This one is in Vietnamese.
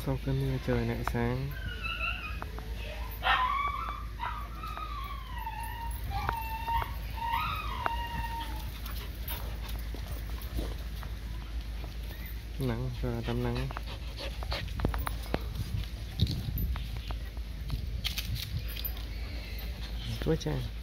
sau cơn mưa trời lại sáng. Nắng rồi là tắm nắng. Chúa cha.